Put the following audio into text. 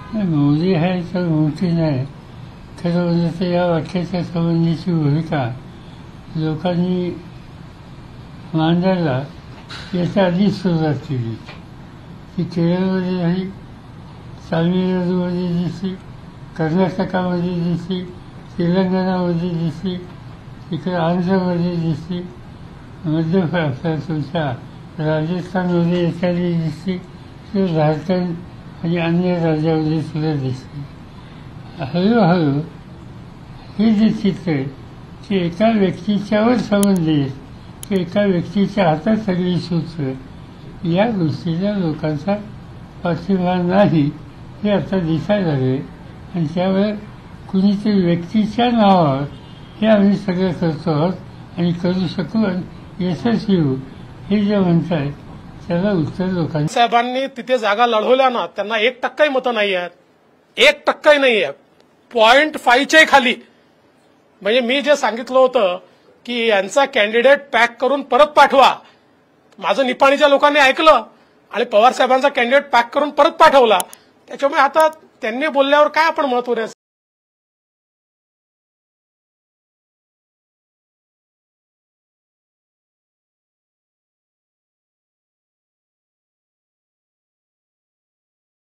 मोदी है तर मोठी नाही, खरं म्हणजे तर या वाक्याच्या संबंधीची भूमिका लोकांनी मांडायला याच्या आधीच सुरुवात केली. ती केरळमध्ये झाली, तामिळनाडूमध्ये दिसली, कर्नाटकामध्ये दिसली, तेलंगणामध्ये दिसली, इकडे आंध्रमध्ये दिसली, मध्य तुमच्या राजस्थानमध्ये एखादी दिसली, तर झारखंड आणि अन्य राज्यामध्ये सुद्धा दिसली. हळूहळू हे जे चित्र आहे ते एका व्यक्तीच्यावर संबंधित की एका व्यक्तीच्या हातात सगळी सूत्र, या गोष्टीला लोकांचा पाठिंबा नाही हे आता दिसायला लागले. आणि त्यामुळे कुणीतरी व्यक्तीच्या नावावर हे आम्ही सगळं करतो आहोत आणि करू शकू आणि यशस्वी होऊ हे जे म्हणतायत त्याला उत्तर लोकांनी. साहेबांनी तिथे जागा लढवल्या ना, त्यांना 1% मतं नाही आहेत, 1% नाही आहेत, 0.5च्या खाली. म्हणजे मी जे सांगितलं होतं की यांचा कॅन्डिडेट पॅक करून परत पाठवा, माझं निपाणीच्या लोकांनी ऐकलं आणि पवार साहेबांचा कॅन्डिडेट पॅक करून परत पाठवला. त्याच्यामुळे आता त्यांनी बोलल्यावर काय आपण महत्व द्यायचं.